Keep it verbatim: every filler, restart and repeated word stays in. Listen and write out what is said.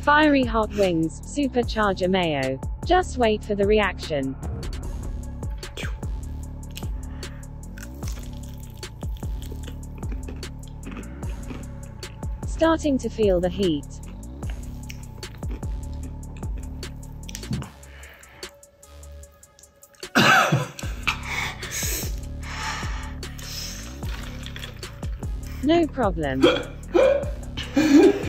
Fiery Hot Wings, Supercharger Mayo. Just wait for the reaction. Starting to feel the heat. No problem.